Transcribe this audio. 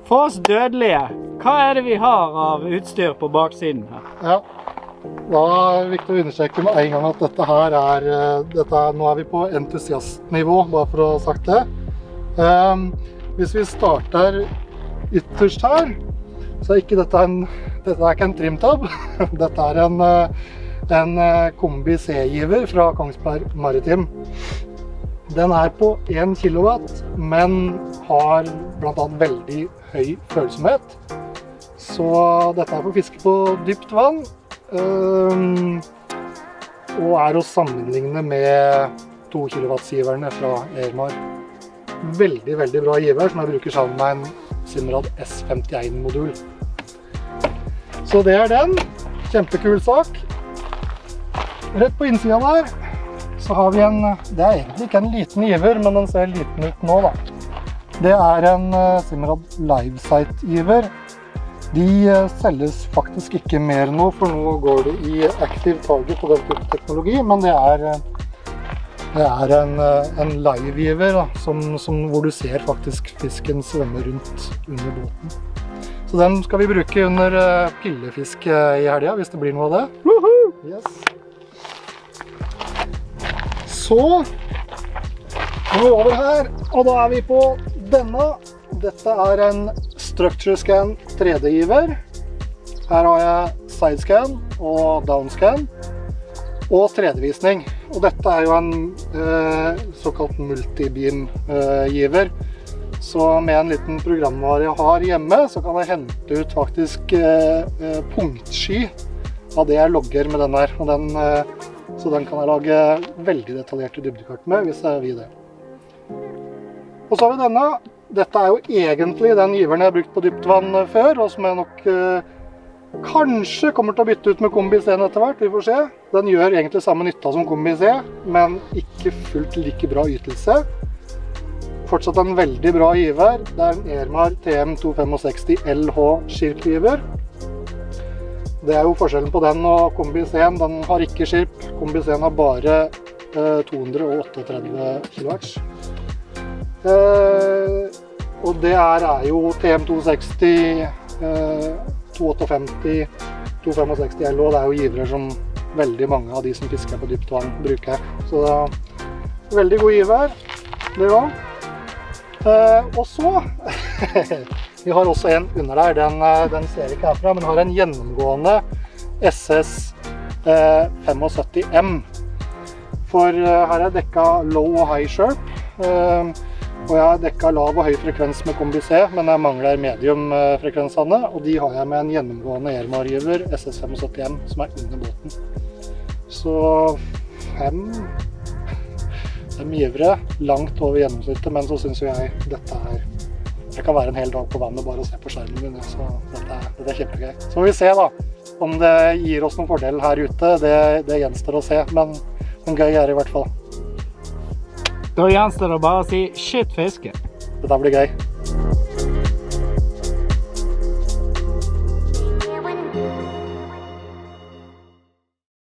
For oss dødelige, hva det vi har av utstyr på baksiden her? Ja, da det viktig å understreke med en gang at nå vi på entusiastnivå, bare for å ha sagt det. Hvis vi starter ytterst her, så ikke dette ikke en trimtab. Dette en Kombi C-giver fra Kongsberg Maritim. Den på 1 kilowatt, men har blant annet veldig høy følsomhet. Så dette for fiske på dypt vann, og å sammenligne med 2 kilowatts-giverne fra Airmar. Veldig, veldig bra giver som jeg bruker sammen med en Simrad SS75-modul. Så det den. Kjempekul sak. Rett på innsiden der så har vi det egentlig ikke en liten giver, men den ser liten ut nå da. Det en Simrad Livesight-giver. De selges faktisk ikke mer nå, for nå går det i active target på den type teknologi, men det en live-giver hvor du ser faktisk fisken svømme rundt under båten. Så den skal vi bruke under pillefisk i helgen, hvis det blir noe av det. Woohoo! Yes. Så går vi over her, og da vi på denne. Dette en Structurescan 3D-giver. Her har jeg sidescan og downscan og 3D-visning. Og dette jo en såkalt multibeam-giver. Så med en liten programvare jeg har hjemme, så kan jeg hente ut faktisk punktsky av det jeg logger med den her. Så den kan jeg lage veldig detaljerte dybdekart med, hvis jeg vil det. Og så har vi denne. Dette jo egentlig den giveren jeg har brukt på dypt vann før, og som jeg nok kanskje kommer til å bytte ut med Kombi C etter hvert, vi får se. Den gjør egentlig samme nytta som Kombi C, men ikke fullt like bra ytelse. Fortsatt en veldig bra giver. Det en Airmar TM265LH skirpgiver. Det jo forskjellen på den og Kombi C. Den har ikke skirp. Kombi C har bare 238 kilowatts. Og det jo TM260, 258, 265LH. Det jo givere som veldig mange av de som fisker på dypt vann bruker. Så veldig god giver. Det også. Og så, vi har også en under der, den ser ikke herfra, men har en gjennomgående SS75M. For her dekket low og high sharp, og jeg har dekket lav og høy frekvens med Kombi C, men jeg mangler medium frekvensene, og de har jeg med en gjennomgående Airmar-giver, SS75M, som under båten. Så 5 givere langt over gjennomsnittet, men så synes jeg dette det kan være en hel dag på vannet bare å se på skjermen min, så dette kjempegøy. Så får vi se da, om det gir oss noen fordel her ute, det gjenstår å se, men gøy det i hvert fall. Da gjenstår det bare å si shit fiske. Dette blir gøy.